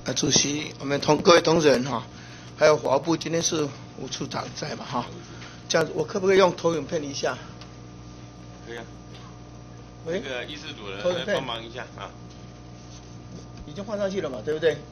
主席，我们各位同仁哈，还有法务部今天是吴处长在嘛哈，这样子我可不可以用投影片一下？ 可以啊。 喂， 那个议事组的投影片帮忙一下啊。 已经换上去了嘛，对不对？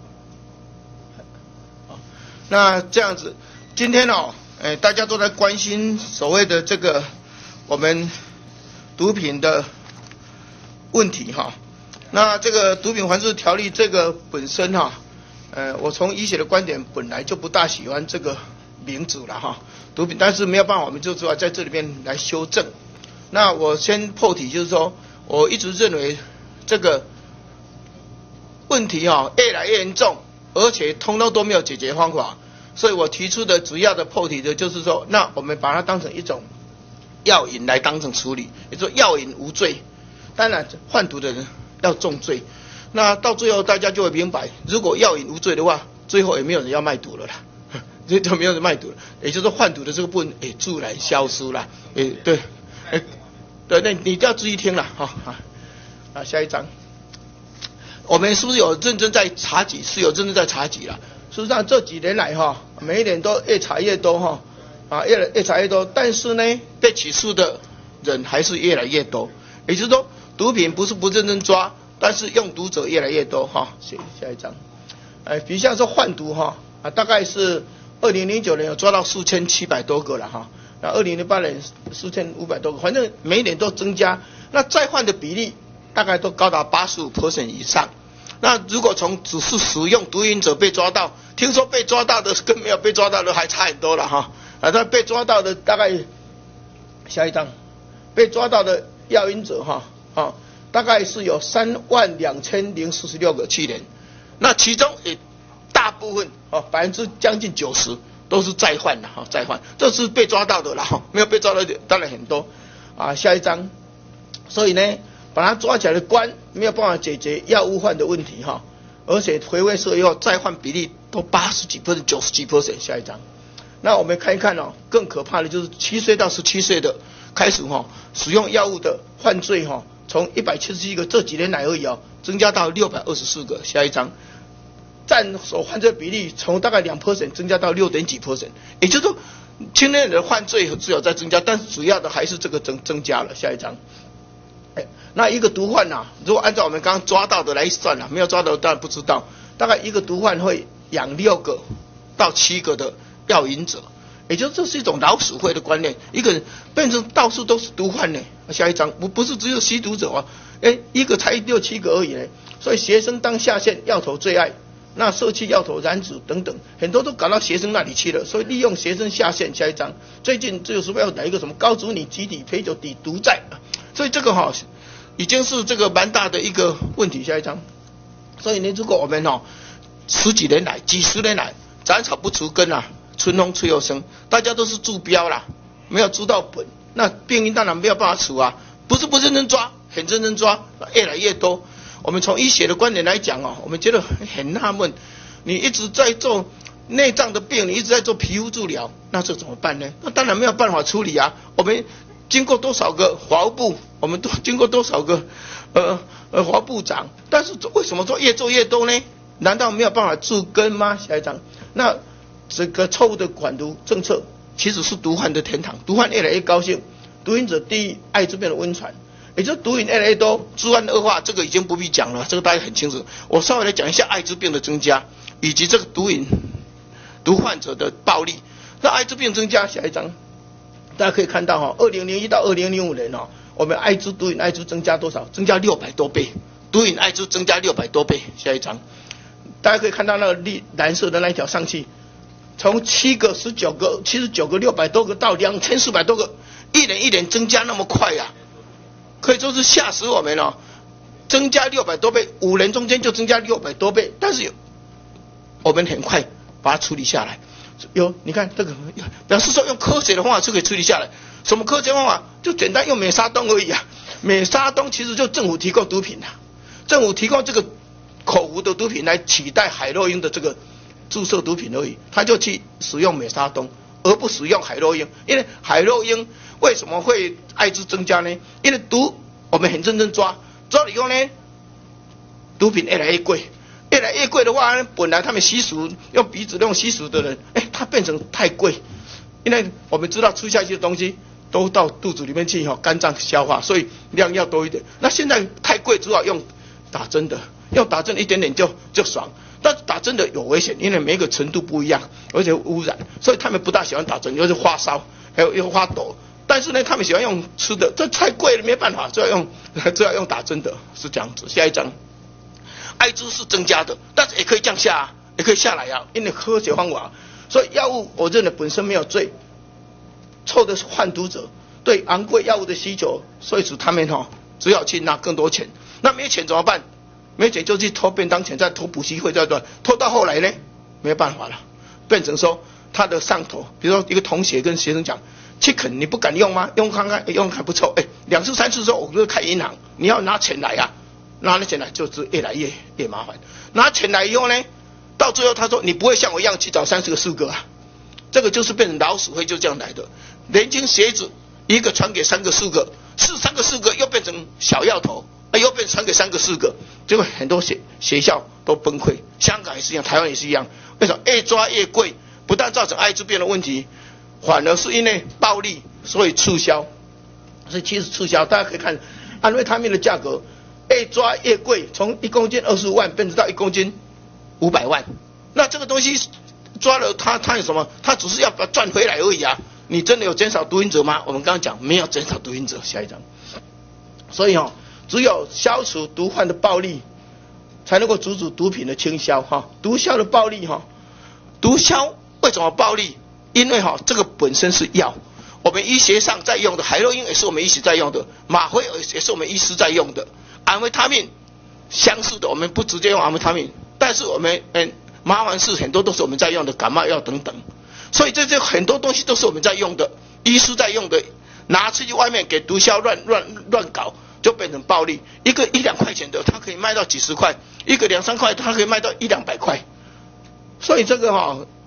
好，那这样子，今天大家都在关心所谓的这个我们毒品的问题哈。那这个毒品防治条例这个本身哈，我从医学的观点本来就不大喜欢这个名字了哈，毒品，但是没有办法，我们就只好在这里面来修正。那我先破题，就是说，我一直认为这个问题越来越严重，而且通通都没有解决方法，所以我提出的主要的破题的就是说，那我们把它当成一种药瘾来当成处理，也就是说药瘾无罪，当然贩毒的人要重罪。那到最后大家就会明白，如果药瘾无罪的话，最后也没有人要卖毒了啦，就没有人卖毒了，也就是说贩毒的这个部分自然消失了。对，对，那你就要注意听了哈。下一章。我们是不是有认真在查缉？是有认真在查缉了。事实上这几年来每一年都越查越多越查越多，但是呢，被起诉的人还是越来越多。也就是说，毒品不是不认真抓，但是用毒者越来越多下一章。比如像说贩毒大概是2009年有抓到4700多个了那2008年4500多个，反正每一年都增加。那再犯的比例大概都高达85% 以上。那如果从只是使用毒瘾者被抓到，听说被抓到的跟没有被抓到的还差很多了那被抓到的大概下一章，被抓到的药瘾者大概是有32046个去年，那其中也大部分将近90%都是再犯的再犯，这是被抓到的啦没有被抓到的当然很多下一章，所以呢，把他抓起来的关没有办法解决药物犯的问题而且回归社会后再犯比例都80几%、90几%。下一章，那我们看一看更可怕的就是7岁到17岁的开始使用药物的犯罪从177个这几年来而已增加到624个。下一章，占所犯罪比例从大概2% 增加到6点几%，也就是说，青年人的犯罪只有在增加，但是主要的还是这个增加了。下一章。那一个毒贩如果按照我们刚刚抓到的来算没有抓到的当然不知道，大概一个毒贩会养6个到7个的药瘾者，也就是这是一种老鼠会的观念，一个人变成到处都是毒贩呢。下一章，不是只有吸毒者一个才6、7个而已呢。所以学生当下线，药头最爱，那社区药头、染指等等，很多都搞到学生那里去了，所以利用学生下线。下一章，最近就是要来一个什么高祖女集体陪酒抵毒债，所以这个已经是这个蛮大的一个问题。下一章，所以呢，如果我们10几年来、几十年来斩草不除根春风吹又生，大家都是治标啦，没有治到本，那病因当然没有办法除不是不认真抓，很认真抓，越来越多。我们从医学的观点来讲我们觉得很纳闷，你一直在做内脏的病，你一直在做皮肤治疗，那这怎么办呢？那当然没有办法处理我们经过多少个法务部，我们都经过多少个法务部长，但是为什么说越做越多呢？难道没有办法治根吗？下一章，那这个错误的管毒政策其实是毒贩的天堂，毒贩越来越高兴，毒瘾者第一，艾滋病的温床，也就是毒瘾越来越多，治安恶化，这个已经不必讲了，这个大家很清楚。我稍微来讲一下艾滋病的增加，以及这个毒患者的暴力。那艾滋病增加，下一章大家可以看到2001到2005年我们艾滋毒瘾艾滋增加多少？增加600多倍，毒瘾艾滋增加600多倍。下一章，大家可以看到那个蓝色的那一条上去，从7个、19个、79个、600多个到2400多个，一年增加那么快可以说是吓死我们增加600多倍，5年中间就增加600多倍，但是我们很快把它处理下来。你看这个表示说用科学的方法就可以处理下来。什么科学方法？就简单用美沙酮而已美沙酮其实就政府提供毒品政府提供这个口服的毒品来取代海洛因的这个注射毒品而已，他就去使用美沙酮，而不使用海洛因。因为海洛因为什么会艾滋增加呢？因为毒我们很认真抓了以后呢，毒品越来越贵， 越来越贵的话，本来他们吸食用鼻子用吸食的人，它变成太贵，因为我们知道吃下去的东西都到肚子里面去肝脏消化，所以量要多一点。那现在太贵，只好用打针的，用打针一点点就爽。但打针的有危险，因为每个程度不一样，而且污染，所以他们不大喜欢打针，就是发烧，还有发抖。但是呢，他们喜欢用吃的，这太贵了，没办法，就要用打针的，是这样子。下一章，艾滋是增加的，但是也可以降下，也可以下来啊，因为科学方法。所以药物我认为本身没有罪，错的是贩毒者对昂贵药物的需求，所以使他们只好去拿更多钱。那没钱怎么办？没钱就去偷便当钱，再偷补习费，再偷到后来呢，没办法了，变成说他的上头，比如说一个同学跟学生讲，chicken你不敢用吗？用看看，用看不错，2次3次之后我就开银行，你要拿钱来啊，拿了钱来就是越来越麻烦。拿钱来以后呢，到最后他说你不会像我一样去找30个4个啊，这个就是变成老鼠会就这样来的。年轻学子一个传给3个4个，是3个4个又变成小药头。又变传给3个4个，结果很多学校都崩溃，香港也是一样，台湾也是一样。为什么越抓越贵？不但造成艾滋病的问题，反而是因为暴利，所以促销。所以其实促销，大家可以看安非他命的价格越抓越贵，从1公斤25万变成到1公斤500万。那这个东西抓了它有什么？它只是要把它赚回来而已啊！你真的有减少毒瘾者吗？我们刚刚讲没有减少毒瘾者。下一章，所以只有消除毒贩的暴利，才能够阻止毒品的倾销毒枭的暴利毒枭为什么暴利？因为这个本身是药，我们医学上在用的海洛因也是我们医学在用的，吗啡也是我们医师在用的，安非他命相似的，我们不直接用安非他命，但是我们麻烦是很多都是我们在用的感冒药等等，所以这很多东西都是我们在用的，医师在用的，拿出去外面给毒枭乱搞。就变成暴利，一个1-2块钱的，它可以卖到几十块；一个2-3块，它可以卖到100-200块。所以这个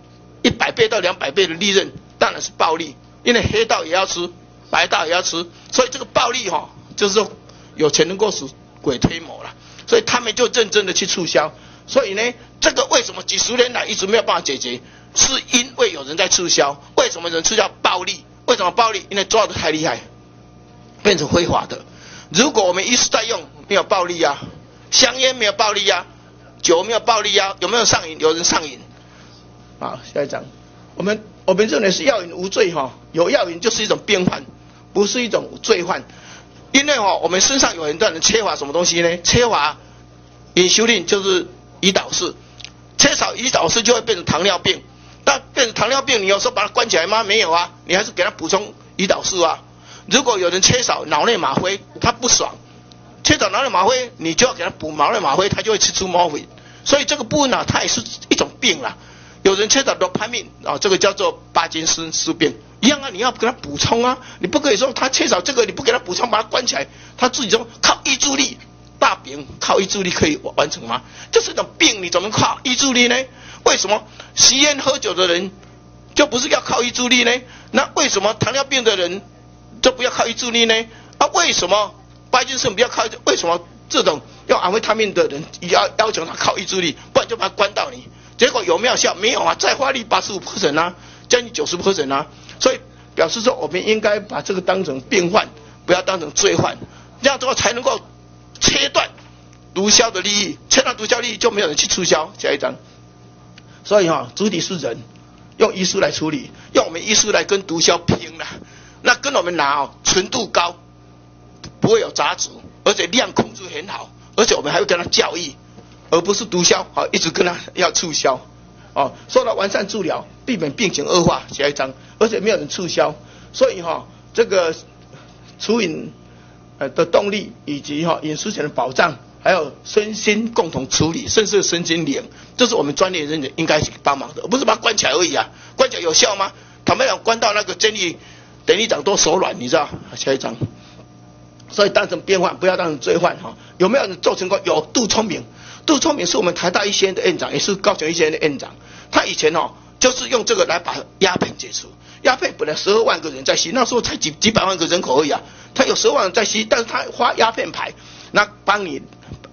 100倍到200倍的利润，当然是暴利，因为黑道也要吃，白道也要吃，所以这个暴利就是说有钱能够使鬼推磨了，所以他们就认真的去促销。所以呢，这个为什么几十年来一直没有办法解决，是因为有人在促销。为什么人促销暴利？为什么暴利？因为抓得太厉害，变成非法的。如果我们一直在用，没有暴利啊，香烟没有暴利啊，酒没有暴利啊，有没有上瘾？有人上瘾。好，下一章，我们认为是药瘾无罪有药瘾就是一种病患，不是一种罪犯。因为我们身上有很多人缺乏什么东西呢？缺乏隐修令，就是胰岛素，缺少胰岛素就会变成糖尿病。但变成糖尿病，你有时候把它关起来吗？没有啊，你还是给它补充胰岛素啊。如果有人缺少脑内吗啡，他不爽，缺少脑内吗啡，你就要给他补脑内吗啡，他就会吃出吗啡。所以这个部分它也是一种病啦。有人缺少多巴胺这个叫做帕金森氏病，一样啊，你要给他补充啊，你不可以说他缺少这个，你不给他补充，把他关起来，他自己说靠意志力，大饼靠意志力可以完成吗？这是一种病，你怎么靠意志力呢？为什么吸烟喝酒的人就不是要靠意志力呢？那为什么糖尿病的人就不要靠意志力呢？为什么帕金森不要靠？为什么这种用安非他命的人要求他靠意志力，不然就把他关到你？结果有没有效？没有啊，再发力85%啊，将近90%啊。所以表示说，我们应该把这个当成病患，不要当成罪犯，这样之后才能够切断毒枭的利益，切断毒枭利益就没有人去促销。下一章，所以主体是人，用医师来处理，用我们医师来跟毒枭拼了。那跟我们拿纯度高，不会有杂质，而且量控制很好，而且我们还会跟他教育，而不是毒枭一直跟他要促销受到完善治疗，避免病情恶化。下一章，而且没有人促销，所以这个除瘾的动力以及饮食权的保障，还有身心共同处理，甚至身心灵，这是我们专业人员应该去帮忙的，而不是把它关起来而已啊。关起来有效吗？坦白讲，关到那个监狱典狱长都手软，你知道？下一章，所以当成病患，不要当成罪犯有没有人做成功？有，杜聪明。杜聪明是我们台大医学院的院长，也是高雄医学院的院长。他以前就是用这个来把鸦片解除。鸦片本来12万个人在吸，那时候才几百万个人口而已啊。他有12万人在吸，但是他发鸦片牌，那帮你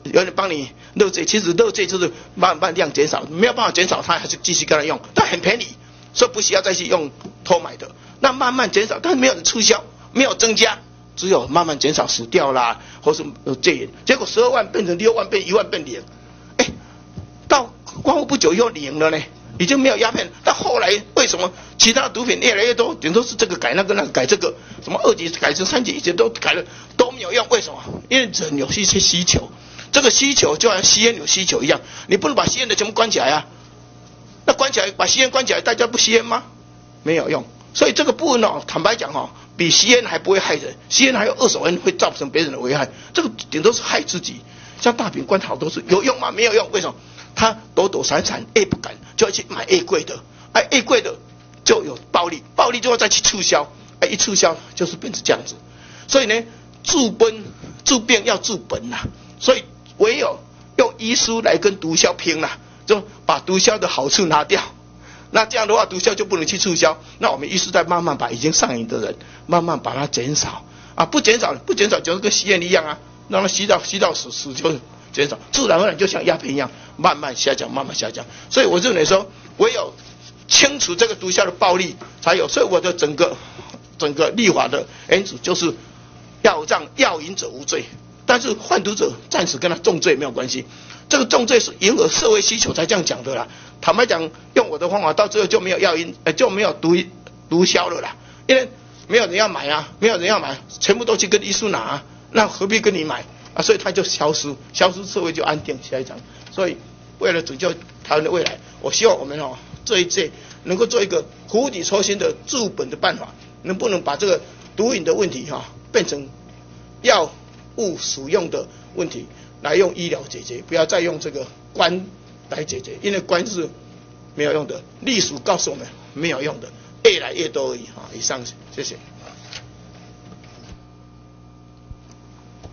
有人帮你勒罪，其实勒罪就是慢慢量减少，没有办法减少，他还是继续跟他用，但很便宜，所以不需要再去用偷买的。那慢慢减少，但是没有人促销，没有增加，只有慢慢减少死掉啦，或是戒严。结果12万变成6万，变1万，变0。哎，到光复不久又0了呢，已经没有鸦片。但后来为什么其他毒品越来越多？顶多是这个改那个，那个改这个，什么2级改成3级，以前都改了都没有用。为什么？因为人有一些需求。这个需求就像吸烟有需求一样，你不能把吸烟的全部关起来啊。那关起来，把吸烟关起来，大家不吸烟吗？没有用。所以这个部分哦，坦白讲哦，比吸烟还不会害人，吸烟还有2手烟会造成别人的危害，这个顶多是害自己。像大饼关好多次，有用吗？没有用。为什么？他躲躲闪闪，A 不敢，就要去买 A 贵的，A 贵的就有暴利，暴利就要再去促销，一促销就是变成这样子。所以呢，治病要治本呐，所以唯有用医书来跟毒枭拼啦，就把毒枭的好处拿掉。那这样的话，毒枭就不能去促销。那我们医师在慢慢把已经上瘾的人，慢慢把它减少啊，不减少就是跟吸烟一样啊，让他吸到死就减少，自然而然就像鸦片一样，慢慢下降，慢慢下降。所以我认为说，唯有清除这个毒枭的暴力才有。所以我的整个立法的原则就是要让药瘾者无罪。但是贩毒者暂时跟他重罪没有关系，这个重罪是迎合社会需求才这样讲的啦。坦白讲，用我的方法到最后就没有药瘾，就没有毒枭了啦，因为没有人要买啊，没有人要买，全部都去跟医书拿啊，那何必跟你买啊？所以他就消失，社会就安定下一场。所以为了拯救台湾的未来，我希望我们这一届能够做一个釜底抽薪的治本的办法，能不能把这个毒瘾的问题变成药物使用的问题，来用医疗解决，不要再用这个关来解决，因为关是没有用的，历史告诉我们没有用的，越来越多而已。以上，谢谢。